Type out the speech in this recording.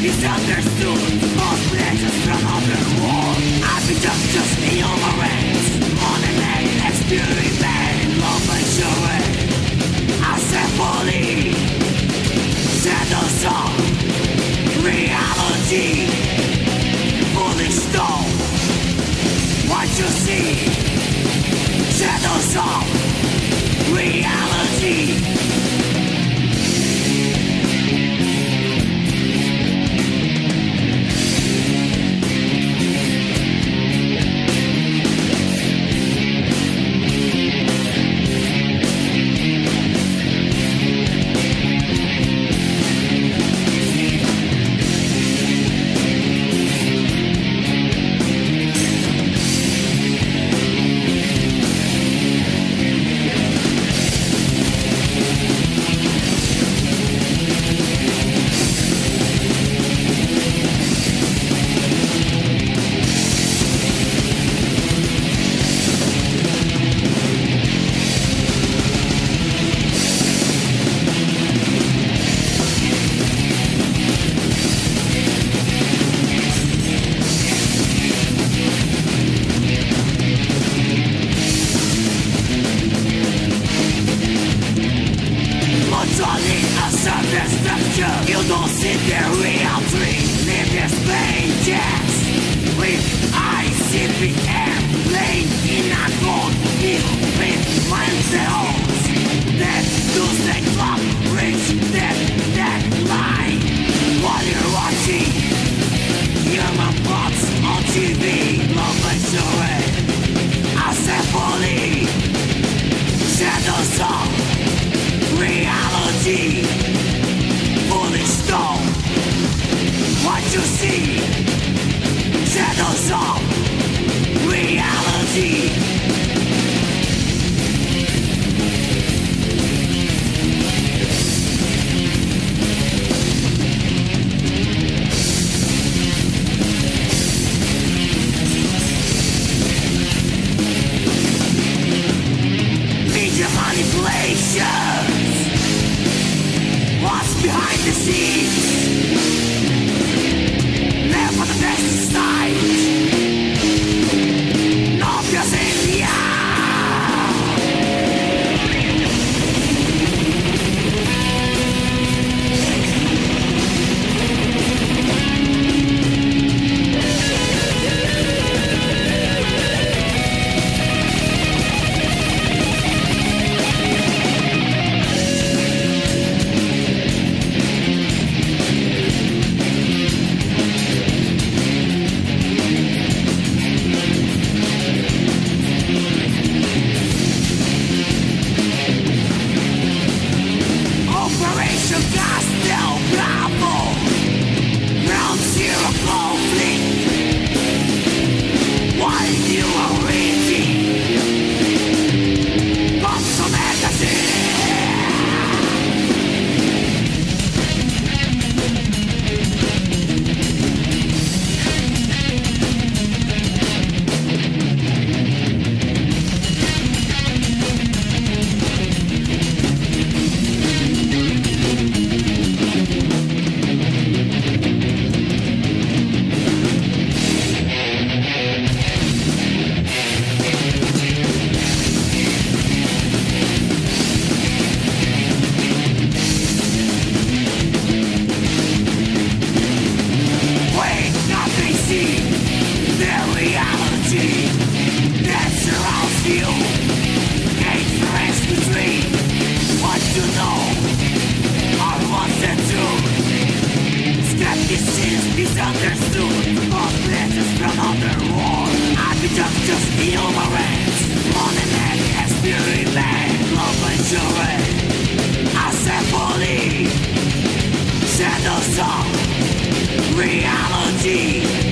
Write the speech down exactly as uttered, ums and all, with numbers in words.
misunderstood. Most pleasures from other world. I've been just just ignorant. On an experiment, love and joy. Assembly, shadows of reality. Fully stone, what you see. Shadows of reality. You don't see the real dream. Live this pages with eyes sipping air, playing in a cold hill with myself. That Tuesday clock reach that deadline. While you're watching human plots on T V, love and joy. Assembly, shadows of reality. Fully stone, what you see, shadows of reality. Media manipulations. What's behind the scenes? Never the best side. No obvious in the eye. Misunderstood, most pleasures from other world. I've been just, just ignorant. On an experiment, love and joy. Assembly, shadows of reality.